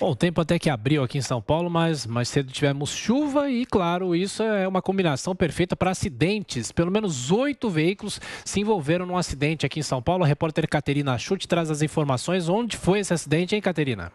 Bom, o tempo até que abriu aqui em São Paulo, mas mais cedo tivemos chuva e, claro, isso é uma combinação perfeita para acidentes. Pelo menos 8 veículos se envolveram num acidente aqui em São Paulo. A repórter Caterina Schutt traz as informações. Onde foi esse acidente, hein, Caterina?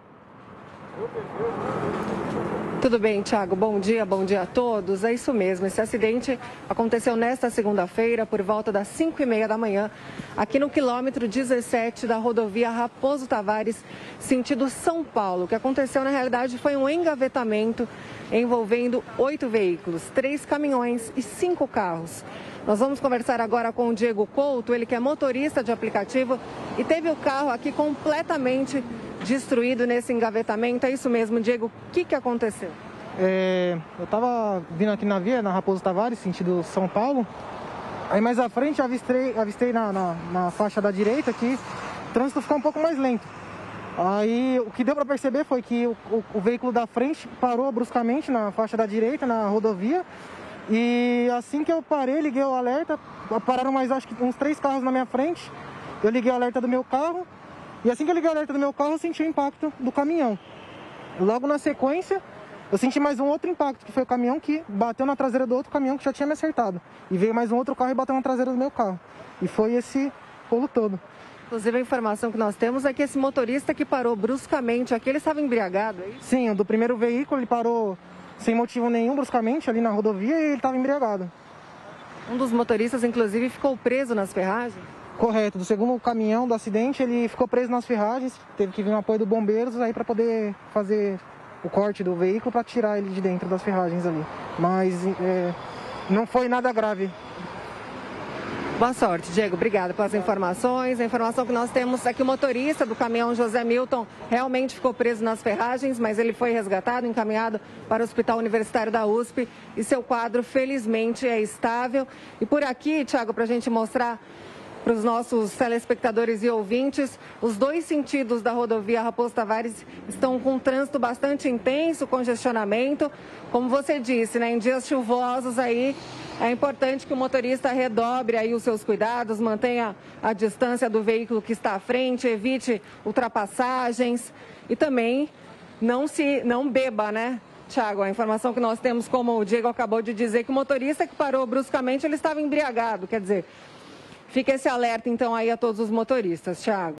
Tudo bem, Thiago. Bom dia a todos. É isso mesmo, esse acidente aconteceu nesta segunda-feira por volta das 5h30 da manhã, aqui no quilômetro 17 da rodovia Raposo Tavares, sentido São Paulo. O que aconteceu, na realidade, foi um engavetamento envolvendo 8 veículos, 3 caminhões e 5 carros. Nós vamos conversar agora com o Diego Couto, ele que é motorista de aplicativo e teve o carro aqui completamente destruído nesse engavetamento. É isso mesmo, Diego. O que aconteceu? Eu estava vindo aqui na via, na Raposo Tavares, sentido São Paulo. Aí mais à frente avistei na faixa da direita aqui, o trânsito ficou um pouco mais lento. Aí o que deu para perceber foi que o veículo da frente parou bruscamente na faixa da direita, na rodovia. E assim que eu parei, liguei o alerta, pararam mais acho que uns 3 carros na minha frente. Eu liguei o alerta do meu carro. E assim que eu liguei o alerta do meu carro, eu senti o impacto do caminhão. Logo na sequência, eu senti mais um outro impacto, que foi o caminhão que bateu na traseira do outro caminhão que já tinha me acertado. E veio mais um outro carro e bateu na traseira do meu carro. E foi esse rolo todo. Inclusive, a informação que nós temos é que esse motorista que parou bruscamente aqui, ele estava embriagado, é isso? Sim, o do primeiro veículo, ele parou sem motivo nenhum bruscamente ali na rodovia e ele estava embriagado. Um dos motoristas, inclusive, ficou preso nas ferragens? Correto, do segundo caminhão do acidente, ele ficou preso nas ferragens, teve que vir um apoio do bombeiros aí para poder fazer o corte do veículo para tirar ele de dentro das ferragens ali. Mas não foi nada grave. Boa sorte, Diego. Obrigada pelas informações. A informação que nós temos é que o motorista do caminhão José Milton realmente ficou preso nas ferragens, mas ele foi resgatado, encaminhado para o Hospital Universitário da USP e seu quadro, felizmente, é estável. E por aqui, Thiago, para a gente mostrar para os nossos telespectadores e ouvintes, os 2 sentidos da rodovia Raposo Tavares estão com um trânsito bastante intenso, congestionamento. Como você disse, né, em dias chuvosos aí, é importante que o motorista redobre aí os seus cuidados, mantenha a distância do veículo que está à frente, evite ultrapassagens e também não beba, né? Thiago, a informação que nós temos, como o Diego acabou de dizer, que o motorista que parou bruscamente, ele estava embriagado, quer dizer, fica esse alerta então aí a todos os motoristas, Thiago.